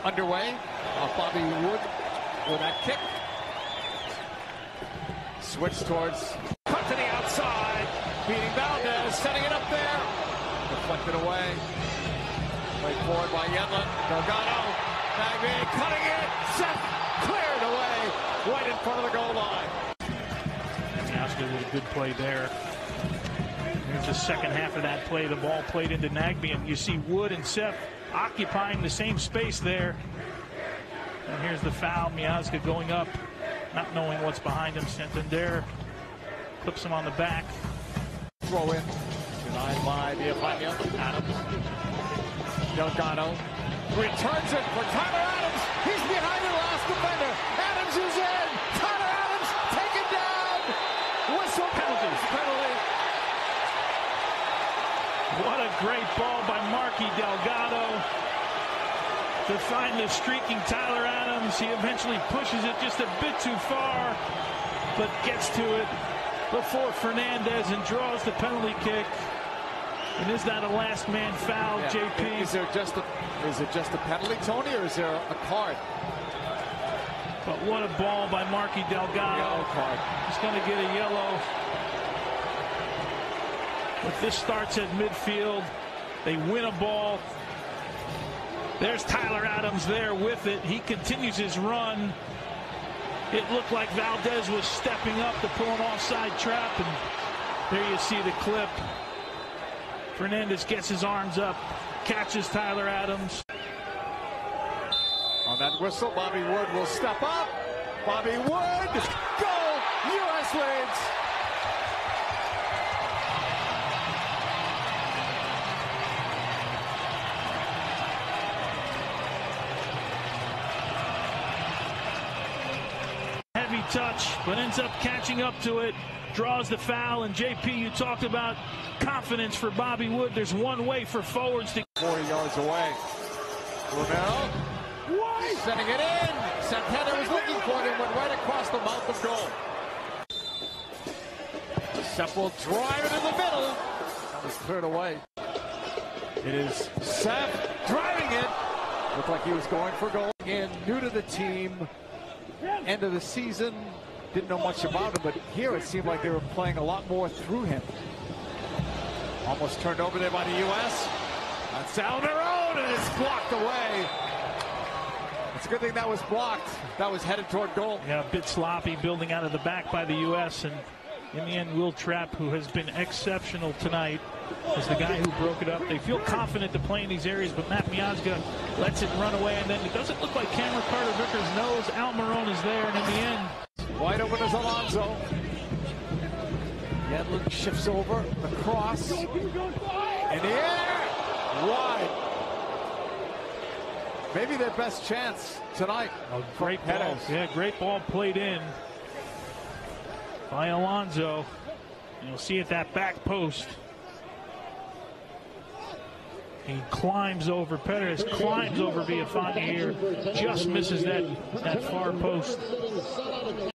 underway. Bobby Wood with that kick. Switch towards, cut to the outside, beating Valdez, setting it up there. Deflected away. Played forward by Yedlin. Delgado, Nagbe cutting it. Seth cleared away, right in front of the goal line. Miazga with a good play there. Here's the second half of that play. The ball played into Nagbe, and you see Wood and Seth occupying the same space there. And here's the foul. Miazga going up, not knowing what's behind him. Santander clips him on the back. Throw in. Denied by Villafana. Adams. Delgado returns it for Tyler Adams. He's behind the last defender. Adams is in. Tyler Adams taken down. Whistle penalties. Penalty. What a great ball by Marky Delgado to find the streaking Tyler Adams. He eventually pushes it just a bit too far, but gets to it before Fernandez and draws the penalty kick. And is that a last man foul, yeah. JP? Is it just a penalty, Tony, or is there a card? But what a ball by Marky Delgado. Yellow card. He's going to get a yellow. But this starts at midfield. They win a ball. There's Tyler Adams there with it. He continues his run. It looked like Valdez was stepping up to pull an offside trap, and there you see the clip. Fernandez gets his arms up, catches Tyler Adams. On that whistle, Bobby Wood will step up. Bobby Wood, goal, U.S. leads. Heavy touch, but ends up catching up to it. Draws the foul, and JP, you talked about confidence for Bobby Wood. There's one way for forwards to 40 yards away. Romero sending it in. Santana was looking for it and went right across the mouth of goal. Seth will drive it in the middle. That was cleared away. It is Seth driving it. Looked like he was going for goal. And new to the team, end of the season. Didn't know much about him, but here it seemed like they were playing a lot more through him. Almost turned over there by the U.S. That's Almiron, and it's blocked away. It's a good thing that was blocked. That was headed toward goal. Yeah, a bit sloppy, building out of the back by the U.S. And in the end, Will Trapp, who has been exceptional tonight, is the guy who broke it up. They feel confident to play in these areas, but Matt Miazga lets it run away, and then it doesn't look like Cameron Carter-Vickers knows Almiron is there, and in the end, wide open is Alonso. Yedlin shifts over, the cross, in the air, wide. Maybe their best chance tonight. A great ball. Yeah, great ball played in by Alonso. You'll see at that back post. He climbs over, Perez climbs over Villafana here, just misses that far post.